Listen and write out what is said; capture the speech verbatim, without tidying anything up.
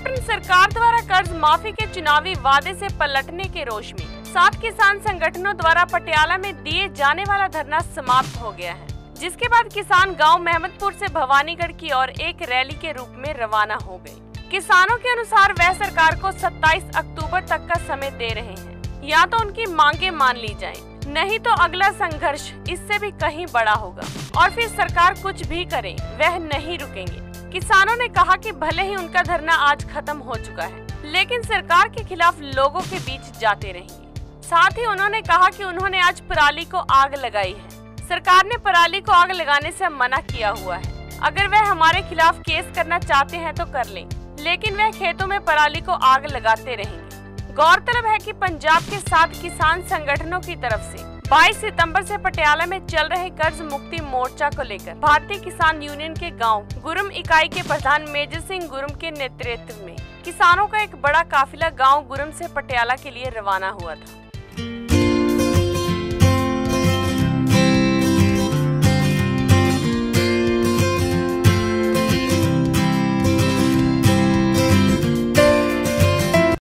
Captain सरकार द्वारा कर्ज माफी के चुनावी वादे से पलटने के रोष में सात किसान संगठनों द्वारा पटियाला में दिए जाने वाला धरना समाप्त हो गया है, जिसके बाद किसान गांव महमदपुर से भवानीगढ़ की ओर एक रैली के रूप में रवाना हो गए। किसानों के अनुसार वह सरकार को सत्ताईस अक्टूबर तक का समय दे रहे हैं, या तो उनकी मांगे मान ली जाएं, नहीं तो अगला संघर्ष इससे भी कहीं बड़ा होगा और फिर सरकार कुछ भी करे वह नहीं रुकेंगे। किसानों ने कहा कि भले ही उनका धरना आज खत्म हो चुका है, लेकिन सरकार के खिलाफ लोगों के बीच जाते रहेंगे। साथ ही उन्होंने कहा कि उन्होंने आज पराली को आग लगाई है। सरकार ने पराली को आग लगाने से मना किया हुआ है। अगर वह हमारे खिलाफ केस करना चाहते हैं तो कर लें, लेकिन वह खेतों में पराली को आग लगाते रहेंगे। गौरतलब है कि पंजाब के सात किसान संगठनों की तरफ से बाईस सितंबर से पटियाला में चल रहे कर्ज मुक्ति मोर्चा को लेकर भारतीय किसान यूनियन के गांव गुरुम इकाई के प्रधान मेजर सिंह गुरुम के नेतृत्व में किसानों का एक बड़ा काफिला गांव गुरुम से पटियाला के लिए रवाना हुआ था।